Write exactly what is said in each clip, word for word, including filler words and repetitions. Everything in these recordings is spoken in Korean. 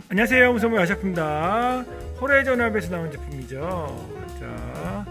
안녕하세요, 무선무 야샤프입니다. 호래전압에서 나온 제품이죠. 자,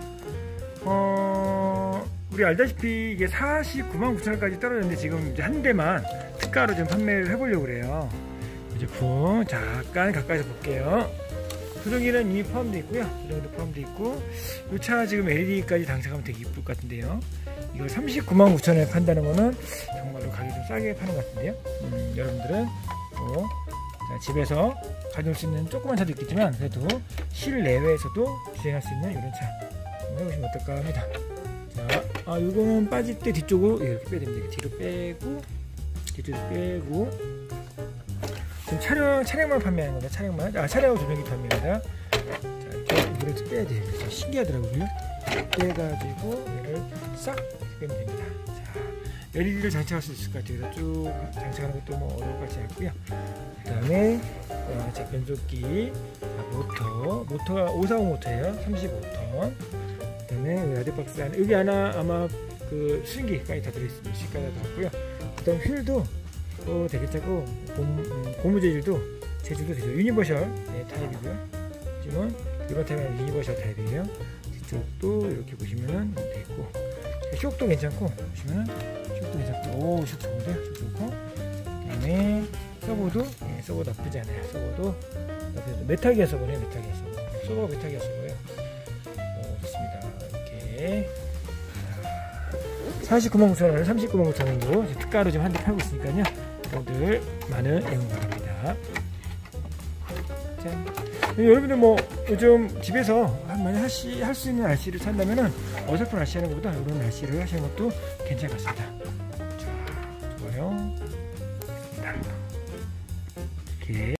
어, 우리 알다시피 이게 사십구만 구천 원까지 떨어졌는데 지금 이제 한 대만 특가로 좀 판매를 해보려고 그래요. 이 제품 잠깐 가까이서 볼게요. 조종기는 이미 포함되어 있고요. 조종기도 포함되어 있고, 이 차 지금 엘이디까지 장착하면 되게 이쁠 것 같은데요. 이걸 삼십구만 구천 원에 판다는 거는 정말로 가격이 좀 싸게 파는 것 같은데요. 음, 여러분들은 뭐 자, 집에서 가져올 수 있는 조그만 차도 있겠지만 그래도 실내외에서도 주행할 수 있는 이런 차 한번 해보시면 어떨까 합니다. 자, 아, 이거는 빠질 때 뒤쪽으로 이렇게 빼야 됩니다. 뒤로 빼고 뒤쪽으로 빼고. 지금 차량, 차량만 판매하는 겁니다. 차량만. 아, 차량하고 조종기 판매입니다. 자, 이렇게 물에서 빼야 돼요. 그래서 신기하더라고요. 빼가지고 얘를 싹 빼면 됩니다. 자, 엘이디를 장착할 수 있을 것 같아요. 그래서 쭉 장착하는 것도 뭐 어려울 것 같지 않고요. 그 다음에 어, 자, 변속기, 자, 모터, 모터가 오백사십오 모터예요. 삼십오 톤. 그 다음에 라디오박스 안에 여기 하나 아마 그 수신기까지 다 들어있습니다. 시까지 다 들어있고요. 그 다음 휠도 또 되게 짜고 고무, 음, 고무 재질도 재질도 되죠. 유니버셜 네, 타입이고요. 지금은 이번 타입은 유니버셜 타입이에요. 뒤쪽도 이렇게 보시면은 돼 있고, 쇽도 괜찮고 보시면은 쇽도 괜찮고, 오, 쇽 좋은데요. 쇽 좋고. 그다음에 서버도 네, 서버 나쁘지 않아요. 서버도 나쁘지 않아요. 메탈기아 서버네. 메탈기아 서버. 서버가 메탈기아 서버예요. 오, 좋습니다. 이렇게 사십구만 구천 원을 삼십구만 구천 원으로 특가로 지금 한 대 팔고 있으니까요. 여러분들 많은 애용 바랍니다. 짠. 여러분들 뭐 요즘 집에서 만약 할수 할 수 있는 알씨를 산다면은 어설픈 알씨 하는 것보다 이런 알씨를 하시는 것도 괜찮을 것 같습니다. 자, 좋아요. 이렇게.